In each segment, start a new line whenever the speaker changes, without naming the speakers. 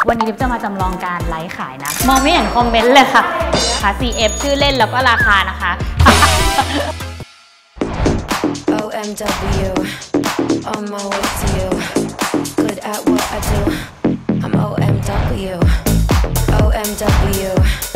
วันนี้จะมาจำลองการไลฟ์ขายนะมองไม่เห็นคอมเมนต์เลยค่ะCF ชื่อเล่นแล้วก็ราคานะคะ
OMW on my way to you good at what I do I'm OMW OMW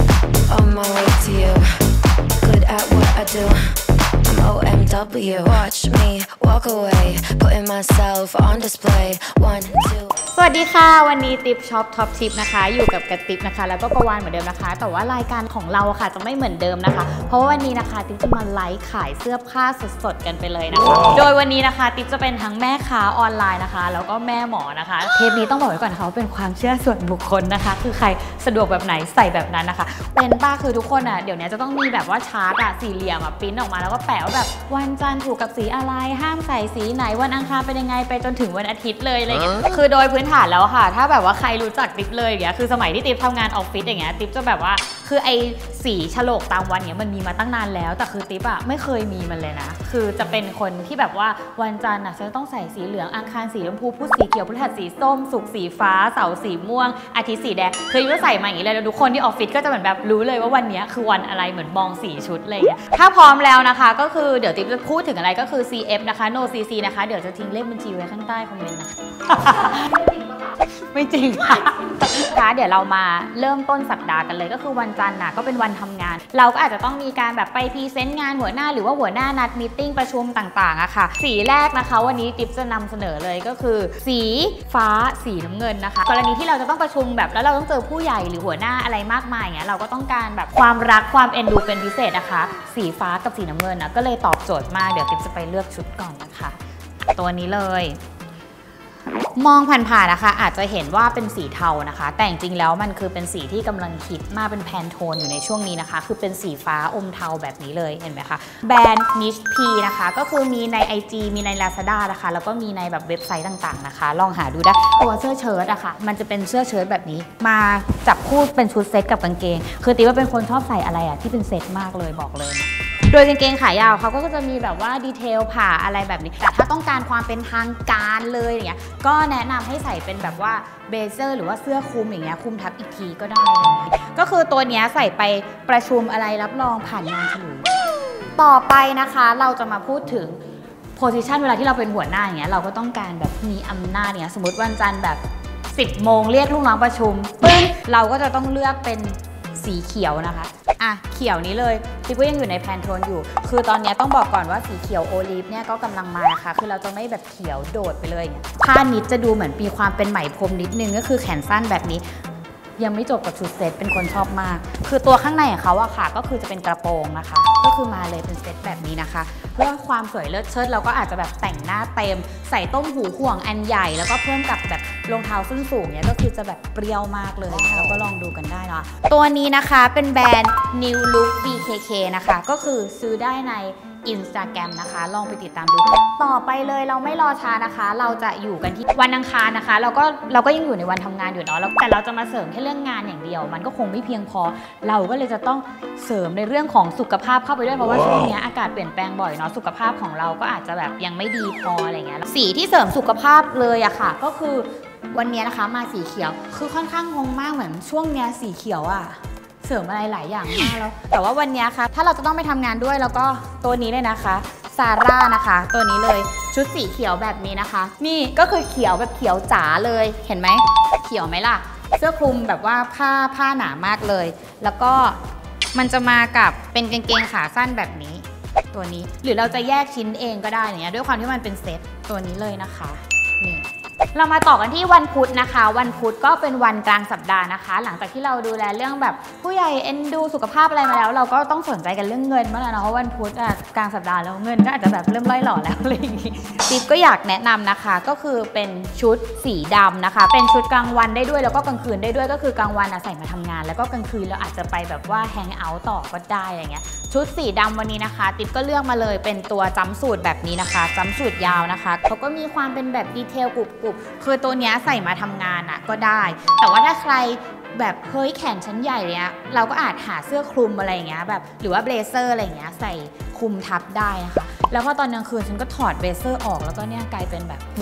on my way to you good at what I do I'm OMW watch me walk away putting myself on display 1 2
สวัสดีค่ะวันนี้ติ๊บช็อปท็อปทิปนะคะอยู่กับกระติ๊บนะคะแล้วก็ประวานเหมือนเดิมนะคะแต่ว่ารายการของเราค่ะจะไม่เหมือนเดิมนะคะเพราะว่าวันนี้นะคะติ๊บจะมาไลฟ์ขายเสื้อผ้าสดๆกันไปเลยนะคะโดยวันนี้นะคะติ๊บจะเป็นทั้งแม่ค้าออนไลน์นะคะแล้วก็แม่หมอนะคะเทปนี้ต้องบอกไว้ก่อนนะคะว่าเป็นความเชื่อส่วนบุคคลนะคะคือใครสะดวกแบบไหนใส่แบบนั้นนะคะเป็นป้าคือทุกคนอ่ะเดี๋ยวนี้จะต้องมีแบบว่าชาร์ตอ่ะสี่เหลี่ยมอ่ะปริ้นออกมาแล้วก็แปะว่าแบบวันจันทร์ถูกกับสีอะไรห้ามใส่สีไหนวันอังคารเป็นยังไงไปจนถึงวันอาทิตย์เลยอะไรเงี้ยคือโดยพื้นฐานแล้วค่ะถ้าแบบว่าใครรู้จักติ๊บเลยอย่างเงี้ยคือสมัยที่ติ๊บทำงานออฟฟิศอย่างเงี้ยติ๊บจะแบบว่าคือไอ้สีฉลกตามวันเนี้ยมันมีมาตั้งนานแล้วแต่คือติ๊บอะไม่เคยมีมันเลยนะคือจะเป็นคนที่แบบว่าวันจันทร์อะจะต้องใส่สีเหลืองอังคารสีชมพูพุธสีเขียวพฤหัสสีส้มศุกร์สีฟ้าเสาร์สีม่วงอาทิตย์สีแดงคือติ๊บก็ใส่มาอย่างนี้เลยแล้วทุกคนที่ออฟฟิศก็จะเหมือนแบบรู้เลยว่าวันนี้คือวันอะไรเหมือนมองสีชุดเลยอย่างเงี้ยถ้าพร้อมแล้วนะคะก็คือเดี๋ยวติ๊บจะพูดถึงอะไรก็คือ CF นะคะ No CC นะคะเดี๋ยวจะทิ้งเลขบัญชีไว้ข้างใต้คอมเมนต์นะไม่จริงค่ะเดี๋ยวเรามาเริ่มต้นสัปดาห์กันเลยก็คือวันจันทร์น่ะก็เป็นวันทำงานเราก็อาจจะต้องมีการแบบไปพรีเซนต์งานหัวหน้าหรือว่าหัวหน้านัดมีตติ้งประชุมต่างๆอะค่ะสีแรกนะคะวันนี้ติ๊บจะนำเสนอเลยก็คือสีฟ้าสีน้ำเงินนะคะกรณีที่เราจะต้องประชุมแบบแล้วเราต้องเจอผู้ใหญ่หรือหัวหน้าอะไรมากมายอย่างเงี้ยเราก็ต้องการแบบความรักความเอ็นดูเป็นพิเศษนะคะสีฟ้ากับสีน้ำเงินนะก็เลยตอบโจทย์มากเดี๋ยวติ๊บจะไปเลือกชุดก่อนนะคะตัวนี้เลยมองผ่านๆนะคะอาจจะเห็นว่าเป็นสีเทานะคะแต่จริงๆแล้วมันคือเป็นสีที่กำลังฮิตมากเป็นแพนโทนอยู่ในช่วงนี้นะคะคือเป็นสีฟ้าอมเทาแบบนี้เลยเห็นไหมคะแบรนด์ Niche P นะคะก็คือมีใน IG มีใน Lazada นะคะแล้วก็มีในแบบเว็บไซต์ต่างๆนะคะลองหาดูได้ตัวเสื้อเชิ้ตอะค่ะมันจะเป็นเสื้อเชิ้ตแบบนี้มาจับคู่เป็นชุดเซ็ตกับกางเกงคือติ๊บว่าเป็นคนชอบใส่อะไรอะที่เป็นเซ็ตมากเลยบอกเลยโดยกางเกงขายาวเขาก็จะมีแบบว่าดีเทลผ่าอะไรแบบนี้แต่ถ้าต้องการความเป็นทางการเลยอย่างเงี้ยก็แนะนำให้ใส่เป็นแบบว่าเบเซอร์หรือว่าเสื้อคลุมอย่างเงี้ยคลุมทับอีกทีก็ได้ก็คือตัวเนี้ยใส่ไปประชุมอะไรรับรองผ่านงานฉลุยต่อไปนะคะเราจะมาพูดถึงโพสิชันเวลาที่เราเป็นหัวหน้าอย่างเงี้ยเราก็ต้องการแบบมีอำนาจเนี่ยสมมติวันจันทร์แบบ10 โมงเรียกลูกน้องประชุมปึ้งเราก็จะต้องเลือกเป็นสีเขียวนะคะเขียวนี้เลยติ๊บก็ยังอยู่ในแพนโทนอยู่คือตอนนี้ต้องบอกก่อนว่าสีเขียวโอลีฟเนี่ยก็กำลังมาค่ะคือเราจะไม่แบบเขียวโดดไปเลยผ้านิดจะดูเหมือนมีความเป็นไหมพรมนิดนึงก็คือแขนสั้นแบบนี้ยังไม่จบกับชุดเซ็ตเป็นคนชอบมากคือตัวข้างในของเขาอะค่ะก็คือจะเป็นกระโปรงนะคะก็คือมาเลยเป็นเซ็ตแบบนี้นะคะเพื่อความสวยเลิศเชิดเราก็อาจจะแบบแต่งหน้าเต็มใส่ต้มหูห่วงอันใหญ่แล้วก็เพิ่มกับแบบรองเท้าส้นสูงเนี่ยก็คือจะแบบเปรี้ยวมากเลยเราก็ลองดูกันได้เนาะตัวนี้นะคะเป็นแบรนด์ New Look BKK นะคะก็คือซื้อได้ในInstagram นะคะลองไปติดตามดูต่อไปเลยเราไม่รอช้านะคะเราจะอยู่กันที่วันอังคารนะคะเราก็ยังอยู่ในวันทำงานอยู่เนาะแต่เราจะมาเสริมแค่เรื่องงานอย่างเดียวมันก็คงไม่เพียงพอเราก็เลยจะต้องเสริมในเรื่องของสุขภาพเข้าไปด้วยเพราะว่าช่วงนี้อากาศเปลี่ยนแปลงบ่อยเนาะสุขภาพของเราก็อาจจะแบบยังไม่ดีพออะไรเงี้ยสีที่เสริมสุขภาพเลยอะค่ะก็คือวันนี้นะคะมาสีเขียวคือค่อนข้างงงมากเหมือนช่วงนี้สีเขียวอะเสริมอะไรหลายอย่างมากแล้วแต่ว่าวันนี้ค่ะถ้าเราจะต้องไปทำงานด้วยแล้วก็ตัวนี้เลยนะคะซาร่านะคะตัวนี้เลยชุดสีเขียวแบบนี้นะคะนี่ก็คือเขียวแบบเขียวจ๋าเลยเห็นไหมเขียวไหมล่ะเสื้อคลุมแบบว่าผ้าหนามากเลยแล้วก็มันจะมากับเป็นกางเกงขาสั้นแบบนี้ตัวนี้หรือเราจะแยกชิ้นเองก็ได้เนี่ยด้วยความที่มันเป็นเซ็ตตัวนี้เลยนะคะนี่เรามาต่อกันที่วันพุธนะคะวันพุธก็เป็นวันกลางสัปดาห์นะคะหลังจากที่เราดูแลเรื่องแบบผู้ใหญ่เอ็นดูสุขภาพอะไรมาแล้วเราก็ต้องสนใจกันเรื่องเงินบ้างแล้วนะเพราะวันพุธกลางสัปดาห์แล้วเงินก็อาจจะแบบเริ่มล่อยหล่อแล้วอะไรอย่างงี้ติ๊บก็อยากแนะนำนะคะก็คือเป็นชุดสีดำนะคะเป็นชุดกลางวันได้ด้วยแล้วก็กลางคืนได้ด้วยก็คือกลางวันใส่มาทำงานแล้วก็กลางคืนเราอาจจะไปแบบว่าแฮงเอาท์ต่อก็ได้อะไรเงี้ยชุดสีดำวันนี้นะคะติ๊บก็เลือกมาเลยเป็นตัวจัมป์สูทแบบนี้นะคะจัมป์สูทยาวนะคะเขาก็มีความเป็นแบบดีเทลกรุบๆคือตัวนี้ใส่มาทำงานก็ได้แต่ว่าถ้าใครแบบเฮ้ยแขนชั้นใหญ่เนี้ยเราก็อาจหาเสื้อคลุมอะไรอย่างเงี้ยแบบหรือว่าเบลเซอร์อะไรอย่างเงี้ยใส่คลุมทับได้นะคะแล้วพอตอนกลางคืนฉันก็ถอดเบลเซอร์ออกแล้วก็เนี่ยกลายเป็นแบบเนี่ย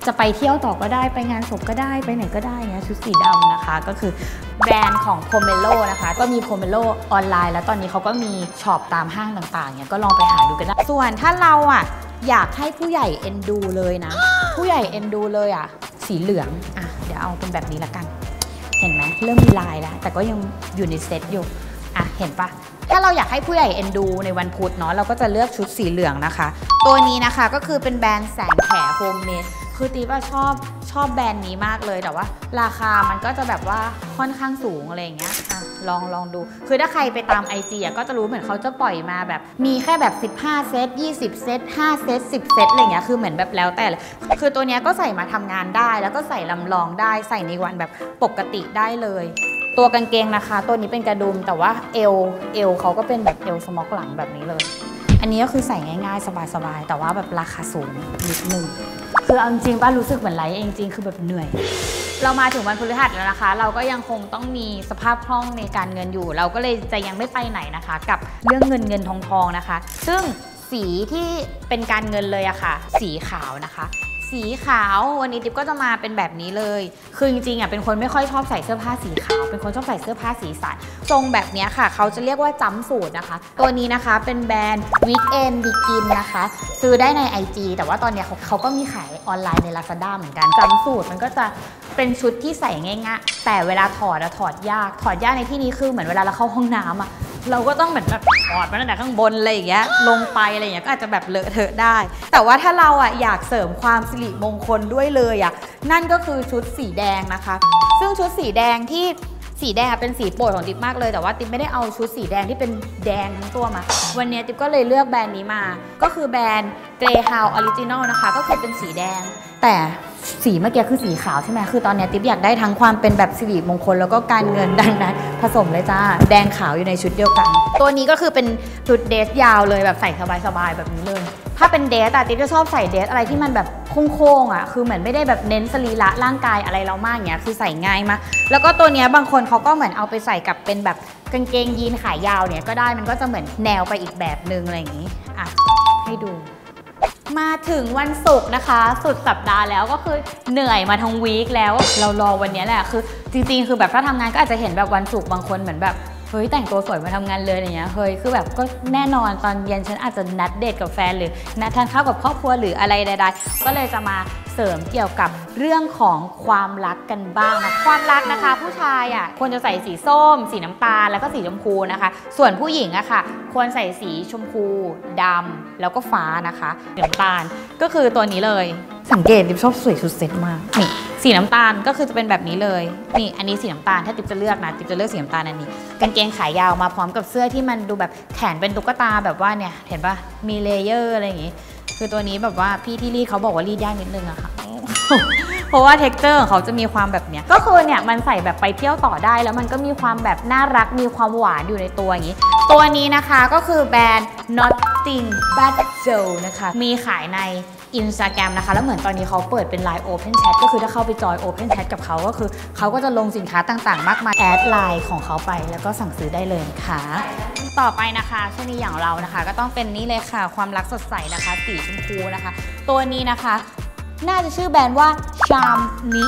จะไปเที่ยวต่อก็ได้ไปงานศพก็ได้ไปไหนก็ได้เงี้ยชุดสีดำนะคะก็คือแบรนด์ของ Pomelo นะคะก็มี Pomelo ออนไลน์แล้วตอนนี้เขาก็มีช็อปตามห้างต่างๆเนี่ยก็ลองไปหาดูกันได้ส่วนถ้าเราอ่ะอยากให้ผู้ใหญ่เอ็นดูเลยนะผู้ใหญ่เอ็นดูเลยอ่ะสีเหลืองอ่ะเดี๋ยวเอาเป็นแบบนี้ละกันเห็นไหมเริ่มมีลายแล้วแต่ก็ยังอยู่ในเซตอยู่อ่ะเห็นปะถ้าเราอยากให้ผู้ใหญ่เอ็นดูในวันพุธเนาะเราก็จะเลือกชุดสีเหลืองนะคะตัวนี้นะคะก็คือเป็นแบรนด์แสงแขโฮมเมดคือตีว่าชอบแบรนด์นี้มากเลยแต่ว่าราคามันก็จะแบบว่าค่อนข้างสูงอะไรอย่างเงี้ยอ่ะลองดูคือถ้าใครไปตาม IG อ่ะก็จะรู้เหมือนเขาจะปล่อยมาแบบมีแค่แบบ15เซต20เซต5เซต10เซตอะไรเงี้ยคือเหมือนแบบแล้วแต่คือตัวเนี้ยก็ใส่มาทำงานได้แล้วก็ใส่ลำลองได้ใส่ในวันแบบปกติได้เลยตัวกางเกงนะคะตัวนี้เป็นกระดุมแต่ว่าเอวเขาก็เป็นแบบเอวสม็อกหลังแบบนี้เลยอันนี้ก็คือใส่ง่ายๆสบายๆแต่ว่าแบบราคาสูงนิดนึงคือเอาจริงป้ารู้สึกเหมือนไลฟ์เองจริงคือแบบเหนื่อยเรามาถึงวันพฤหัสแล้วนะคะเราก็ยังคงต้องมีสภาพคล่องในการเงินอยู่เราก็เลยจะยังไม่ไปไหนนะคะกับเรื่องเงินทองนะคะซึ่งสีที่เป็นการเงินเลยอะค่ะสีขาวนะคะสีขาววันนี้ติ๊บก็จะมาเป็นแบบนี้เลยคือจริงๆอ่ะเป็นคนไม่ค่อยชอบใส่เสื้อผ้าสีขาวเป็นคนชอบใส่เสื้อผ้าสีสันทรงแบบนี้ค่ะเขาจะเรียกว่าจัมป์สูทนะคะตัวนี้นะคะเป็นแบรนด์ Weekend Begin นะคะซื้อได้ใน IG แต่ว่าตอนนี้เขาก็มีขายออนไลน์ใน Lazada เหมือนกันจัมป์สูทมันก็จะเป็นชุดที่ใส่ง่ายๆแต่เวลาถอดยากในที่นี้คือเหมือนเวลาเราเข้าห้องน้ำอ่ะเราก็ต้องเหมือนแบบถอดมาตั้งแต่ข้างบนอะไรอย่างเงี้ยลงไปอะไรอย่างเงี้ยก็อาจจะแบบเลอะเทอะได้แต่ว่าถ้าเราอ่ะอยากเสริมความสิริมงคลด้วยเลยอ่ะนั่นก็คือชุดสีแดงนะคะซึ่งชุดสีแดงที่สีแดงเป็นสีโปรดของติ๊บมากเลยแต่ว่าติ๊บไม่ได้เอาชุดสีแดงที่เป็นแดงทั้งตัวมาวันนี้ติ๊บก็เลยเลือกแบรนด์นี้มาก็คือแบรนด์ Greyhound Original นะคะก็คือเป็นสีแดงแต่สีเมื่อกี้คือสีขาวใช่ไหมคือตอนนี้ติ๊บอยากได้ทั้งความเป็นแบบสิริมงคลแล้วก็การเงินดังนั้นผสมเลยจ้าแดงขาวอยู่ในชุดเดียวกันตัวนี้ก็คือเป็นชุดเดรสยาวเลยแบบใส่สบายๆแบบนี้เลยถ้าเป็นเดรสติ๊บจะชอบใส่เดรสอะไรที่มันแบบโค้งๆอ่ะคือเหมือนไม่ได้แบบเน้นสรีระร่างกายอะไรเรามากอย่างเงี้ยคือใส่ง่ายมากแล้วก็ตัวเนี้ยบางคนเขาก็เหมือนเอาไปใส่กับเป็นแบบกางเกงยีนขายาวเนี่ยก็ได้มันก็จะเหมือนแนวไปอีกแบบนึงอะไรอย่างงี้อ่ะให้ดูมาถึงวันศุกร์นะคะสุดสัปดาห์แล้วก็คือเหนื่อยมาทั้งวีคแล้วเรารอวันนี้แหละคือจริงๆคือแบบถ้าทำงานก็อาจจะเห็นแบบวันศุกร์บางคนเหมือนแบบเฮ้ยแต่งตัวสวยมาทำงานเลยอย่างเงี้ยเฮ้ยคือแบบก็แน่นอนตอนเย็นฉันอาจจะนัดเดทกับแฟนหรือนัดทานข้าวกับครอบครัวหรืออะไรใดๆก็เลยจะมาเสริมเกี่ยวกับเรื่องของความรักกันบ้างนะความรักนะคะผู้ชายอ่ะควรจะใส่สีส้มสีน้ำตาลแล้วก็สีชมพูนะคะส่วนผู้หญิงอะค่ะควรใส่สีชมพูดำแล้วก็ฟ้านะคะสีน้ำตาลก็คือตัวนี้เลยสังเกตติ๊บชอบสวยสุดเซ็ตมากนี่สีน้ำตาลก็คือจะเป็นแบบนี้เลยนี่อันนี้สีน้ำตาลถ้าติ๊บจะเลือกนะติ๊บจะเลือกสีน้ำตาลอันนี้กางเกงขายาวมาพร้อมกับเสื้อที่มันดูแบบแขนเป็นตุ๊กตาแบบว่าเนี่ยเห็นปะมีเลเยอร์อะไรอย่างงี้คือตัวนี้แบบว่าพี่ที่รีดเขาบอกว่ารีดยากนิดนึงอะค่ะเพราะว่าเท็กเจอร์ของเขาจะมีความแบบเนี้ยก็คือเนี่ยมันใส่แบบไปเที่ยวต่อได้แล้วมันก็มีความแบบน่ารักมีความหวานอยู่ในตัวอย่างนี้ตัวนี้นะคะก็คือแบรนด์ Nothing But Joe นะคะมีขายใน Instagram นะคะแล้วเหมือนตอนนี้เขาเปิดเป็น Line Open Chat ก็คือถ้าเข้าไปจอย Open Chat กับเขาก็คือเขาก็จะลงสินค้าต่างๆมากมายแอดไลน์ของเขาไปแล้วก็สั่งซื้อได้เลยค่ะต่อไปนะคะช่วงนี้อย่างเรานะคะก็ต้องเป็นนี่เลยค่ะความรักสดใสนะคะสีชมพูนะคะตัวนี้นะคะน่าจะชื่อแบรนด์ว่า Charmni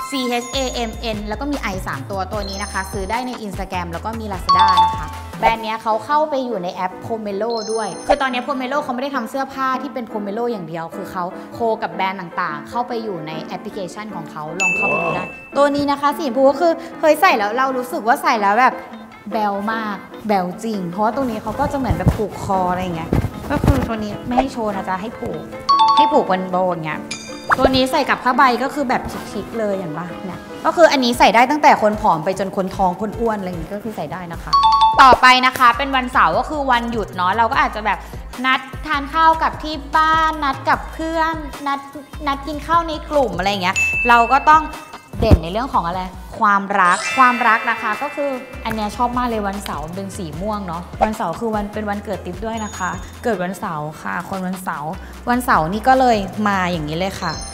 CHAMN แล้วก็มี I 3ตัวนี้นะคะซื้อได้ใน Instagram แล้วก็มี Lazada นะคะแบรนด์นี้เขาเข้าไปอยู่ในแอป Pomelo ด้วยคือตอนนี้ Pomelo เขาไม่ได้ทำเสื้อผ้าที่เป็น Pomelo อย่างเดียวคือเขาโคกับแบรนด์ต่างๆเข้าไปอยู่ในแอปพลิเคชันของเขาลองเข้าไปดูได้ตัวนี้นะคะสีชมพูก็คือเฮ้ยใส่แล้วเรารู้สึกว่าใส่แล้วแบบแบลมากแบลจริงเพราะว่าตรงนี้เขาก็จะเหมือนแบบผูกคออะไรอย่างเงี้ยก็คือตัวนี้ไม่ให้โชว์นะจ๊ะให้ผูกบนโบอย่างเงี้ยตัวนี้ใส่กับผ้าใบก็คือแบบชิคๆเลยอย่างว่าเนี่ยก็คืออันนี้ใส่ได้ตั้งแต่คนผอมไปจนคนท้องคนอ้วนอะไรอย่างนี้ก็คือใส่ได้นะคะต่อไปนะคะเป็นวันเสาร์ก็คือวันหยุดเนาะเราก็อาจจะแบบนัดทานข้าวกับที่บ้านนัดกับเพื่อนนัดกินข้าวในกลุ่มอะไรอย่างเงี้ยเราก็ต้องเด่นในเรื่องของอะไรความรักนะคะก็คืออันเนี้ยชอบมากเลยวันเสาร์เป็นสีม่วงเนาะวันเสาร์คือเป็นวันเกิดติ๊บด้วยนะคะเกิดวันเสาร์ค่ะคนวันเสาร์นี่ก็เลยมาอย่างนี้เลยค่ะ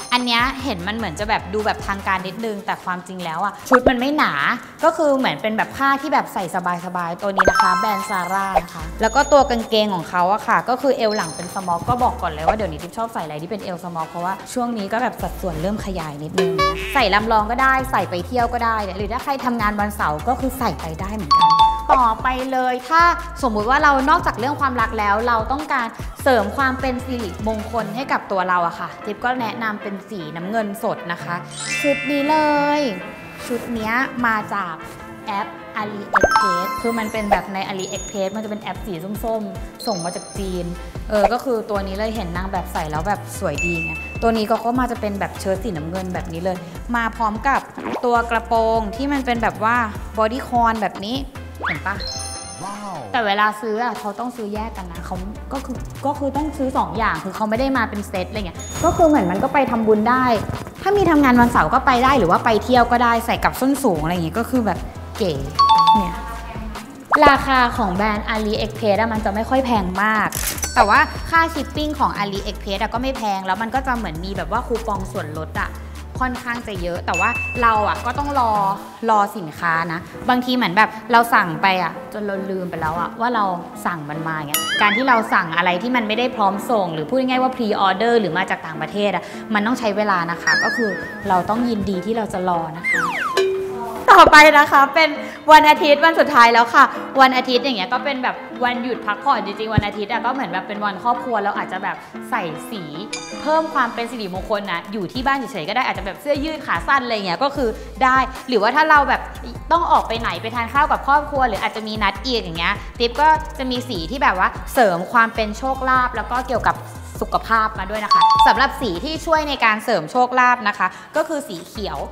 อันเนี้ยเห็นมันเหมือนจะแบบดูแบบทางการนิดนึงแต่ความจริงแล้วอ่ะชุดมันไม่หนาก็คือเหมือนเป็นแบบผ้าที่แบบใส่สบายๆตัวนี้นะคะแบรนด์ซาร่านะคะแล้วก็ตัวกางเกงของเขาอะค่ะก็คือเอวหลังเป็นสมอลก็บอกก่อนเลยว่าเดี๋ยวนี้ทิพชอบใส่อะไรที่เป็นเอวสมอลเพราะว่าช่วงนี้ก็แบบสัดส่วนเริ่มขยายนิดนึงใส่ลำลองก็ได้ใส่ไปเที่ยวก็ได้หรือถ้าใครทำงานวันเสาร์ก็คือใส่ไปได้เหมือนกันต่อไปเลยถ้าสมมุติว่าเรานอกจากเรื่องความรักแล้วเราต้องการเสริมความเป็นสิริมงคลให้กับตัวเราอะค่ะจิ๊บก็แนะนำเป็นสีน้ำเงินสดนะคะชุดนี้เลยชุดนี้มาจากแอป AliExpress คือมันเป็นแบบใน AliExpress มันจะเป็นแอปสีส้มๆส่งมาจากจีนก็คือตัวนี้เลยเห็นนางแบบใส่แล้วแบบสวยดีไงตัวนี้ก็มาจะเป็นแบบเชิ้ตสีน้ำเงินแบบนี้เลยมาพร้อมกับตัวกระโปรงที่มันเป็นแบบว่าบอดี้คอนแบบนี้เห็นปะ wow. แต่เวลาซื้อเขาต้องซื้อแยกกันนะเขาก็คือต้องซื้อ2อย่างคือเขาไม่ได้มาเป็นเซตอะไรเงี้ยก็คือเหมือนมันก็ไปทำบุญได้ถ้ามีทำงานวันเสาร์ก็ไปได้หรือว่าไปเที่ยวก็ได้ใส่กับส้นสูงอะไรเงี้ยก็คือแบบเก๋เนี่ยราคาของแบรนด์ AliExpress มันจะไม่ค่อยแพงมากแต่ว่าค่าชิปปิ้งของ AliExpress ก็ไม่แพงแล้วมันก็จะเหมือนมีแบบว่าคูปองส่วนลดค่อนข้างจะเยอะแต่ว่าเราก็ต้องรอสินค้านะบางทีเหมือนแบบเราสั่งไปจนเราลืมไปแล้วว่าเราสั่งมันมาอย่างเงี้ยการที่เราสั่งอะไรที่มันไม่ได้พร้อมส่งหรือพูดง่ายๆว่าพรีออเดอร์หรือมาจากต่างประเทศมันต้องใช้เวลานะคะก็คือเราต้องยินดีที่เราจะรอนะคะต่อไปนะคะเป็นวันอาทิตย์วันสุดท้ายแล้วค่ะวันอาทิตย์อย่างเงี้ยก็เป็นแบบวันหยุดพักผ่อนจริงๆวันอาทิตย์ก็เหมือนแบบเป็นวันครอบครัวเราอาจจะแบบใส่สีเพิ่มความเป็นสิริมงคลนะอยู่ที่บ้านเฉยๆก็ได้อาจจะแบบเสื้อยืดขาสั้นอะไรเงี้ยก็คือได้หรือว่าถ้าเราแบบต้องออกไปไหนไปทานข้าวกับครอบครัวหรืออาจจะมีนัดอีกอย่างเงี้ยติ๊บก็จะมีสีที่แบบว่าเสริมความเป็นโชคลาภแล้วก็เกี่ยวกับสุขภาพมาด้วยนะคะสำหรับสีที่ช่วยในการเสริมโชคลาภนะคะก็คือสีเขียว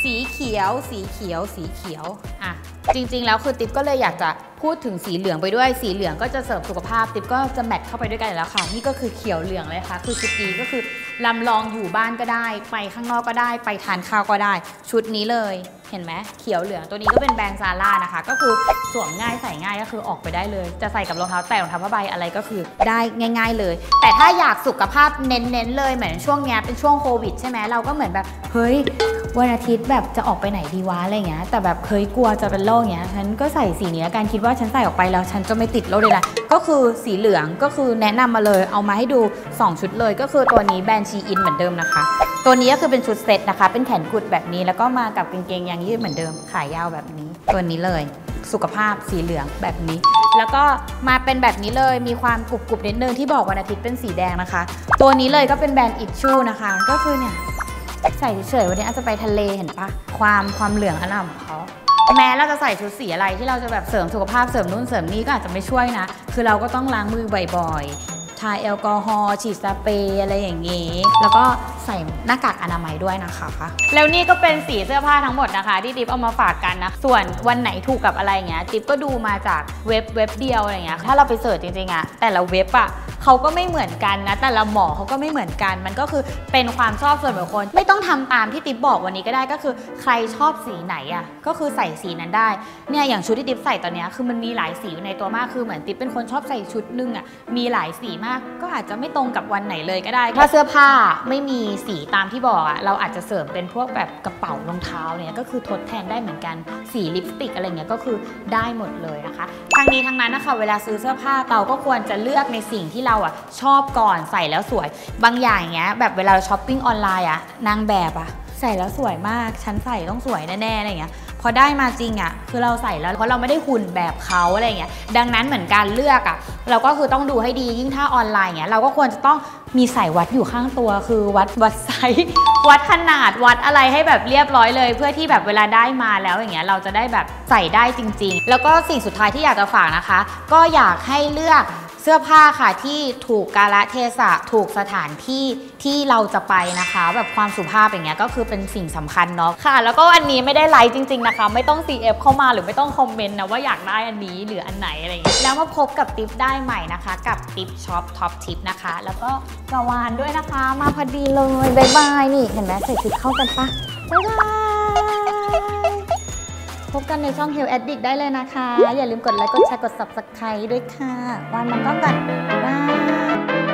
จริงๆแล้วคือติ๊บก็เลยอยากจะพูดถึงสีเหลืองไปด้วยสีเหลืองก็จะเสริมสุขภาพติ๊บก็จะแมทเข้าไปด้วยกันแล้วค่ะนี่ก็คือเขียวเหลืองเลยค่ะคือชุดนี้ก็คือลำลองอยู่บ้านก็ได้ไปข้างนอกก็ได้ไปทานข้าวก็ได้ชุดนี้เลยเห็นไหมเขียวเหลืองตัวนี้ก็เป็นแบรนด์ซาร่านะคะก็คือสวมง่ายใส่ง่ายก็คือออกไปได้เลยจะใส่กับรองเท้าแตะรองเท้าผ้าใบอะไรก็คือได้ง่ายๆเลยแต่ถ้าอยากสุขภาพเน้นๆเลยเหมือนช่วงนี้เป็นช่วงโควิดใช่ไหมเราก็เหมือนแบบเฮ้ยวันอาทิตย์แบบจะออกไปไหนดีวะอะไรเงี้ยแต่แบบเคยกลัวจะเป็นโรคเงี้ยฉันก็ใส่สีนี้การคิดว่าฉันใส่ออกไปแล้วฉันจะไม่ติดโรคเลยนะก็คือสีเหลืองก็คือแนะนำมาเลยเอามาให้ดู2ชุดเลยก็คือตัวนี้แบรนด์ชีอินเหมือนเดิมนะคะตัวนี้ก็คือเป็นชุดเซ็ตนะคะเป็นแขนกุดแบบนี้แล้วก็มากับกางเกงยางยืดเหมือนเดิมขายาวแบบนี้ตัวนี้เลยสุขภาพสีเหลืองแบบนี้แล้วก็มาเป็นแบบนี้เลยมีความกรุบๆนิดนึงที่บอกวันอาทิตย์เป็นสีแดงนะคะตัวนี้เลยก็เป็นแบรนด์อิชชูนะคะก็คือเนี่ยใส่เฉยๆวันนี้อาจจะไปทะเลเห็นปะความเหลืองอร่ามของเขาแม้เราจะใส่ชุดสีอะไรที่เราจะแบบเสริมสุขภาพเสริมนู่นเสริมนี่ก็อาจจะไม่ช่วยนะคือเราก็ต้องล้างมือบ่อยๆทาแอลกอฮอล์ฉีดสเปรย์อะไรอย่างงี้แล้วก็ใส่หน้ากากอนามัยด้วยนะคะแล้วนี่ก็เป็นสีเสื้อผ้าทั้งหมดนะคะที่ติ๊บเอามาฝากกันนะส่วนวันไหนถูกกับอะไรเงี้ยติ๊บก็ดูมาจากเว็บเดียวอะไรเงี้ยถ้าเราไปเสิร์ชจริงๆแต่ละเว็บเขาก็ไม่เหมือนกันนะแต่ละหมอเขาก็ไม่เหมือนกันมันก็คือเป็นความชอบส่วนบุคคลไม่ต้องทำตามที่ติ๊บบอกวันนี้ก็ได้ก็คือใครชอบสีไหนก็คือใส่สีนั้นได้เนี่ยอย่างชุดที่ติ๊บใส่ตอนนี้คือมันมีหลายสีในตัวมากคือเหมือนติ๊บเป็นคนชอบใส่ชุดนึงมีหลายสีมากก็อาจจะไม่ตรงกับวันไหนเลยก็ได้ถ้าเสื้อผ้าไม่มีสีตามที่บอกเราอาจจะเสริมเป็นพวกแบบกระเป๋ารองเท้าเนี่ยก็คือทดแทนได้เหมือนกันสีลิปสติกอะไรเงี้ยก็คือได้หมดเลยนะคะทั้งนี้ทั้งนั้นนะคะเวลาซื้อเสื้อผ้าเราก็ควรจะเลือกในสิ่งที่เราชอบก่อนใส่แล้วสวยบางอย่างเงี้ยแบบเวลาเราช้อปปิ้งออนไลน์นางแบบใส่แล้วสวยมากฉันใส่ต้องสวยแน่ๆอะไรเงี้ยพอได้มาจริงคือเราใส่แล้วเพราะเราไม่ได้หุ่นแบบเขาอะไรเงี้ยดังนั้นเหมือนการเลือกเราก็คือต้องดูให้ดียิ่งถ้าออนไลน์เงี้ยเราก็ควรจะต้องมีสายวัดอยู่ข้างตัวคือวัดไซส์วัดขนาดวัดอะไรให้แบบเรียบร้อยเลยเพื่อที่แบบเวลาได้มาแล้วอย่างเงี้ยเราจะได้แบบใส่ได้จริงๆแล้วก็สิ่งสุดท้ายที่อยากจะฝากนะคะก็อยากให้เลือกเสื้อผ้าค่ะที่ถูกกาลเทศะถูกสถานที่ที่เราจะไปนะคะแบบความสุภาพอย่างเงี้ยก็คือเป็นสิ่งสำคัญเนาะค่ะแล้วก็อันนี้ไม่ได้ไลค์จริงๆนะคะไม่ต้อง CF เข้ามาหรือไม่ต้องคอมเมนต์นะว่าอยากได้อันนี้หรืออันไหนอะไรอย่างเงี้ยแล้วมาพบกับติ๊บได้ใหม่นะคะกับติ๊บช็อปท็อปทิปนะคะแล้วก็กระวานด้วยนะคะมาพอดีเลยบ๊ายบายนี่เห็นไหมใส่ชุดเข้ากันปะบ๊ายบายพบกันในช่อง Health Addict ได้เลยนะคะอย่าลืมกดไลค์กดแชร์กด Subscribe ด้วยค่ะวานมองกล้องกันบ๊ายบาย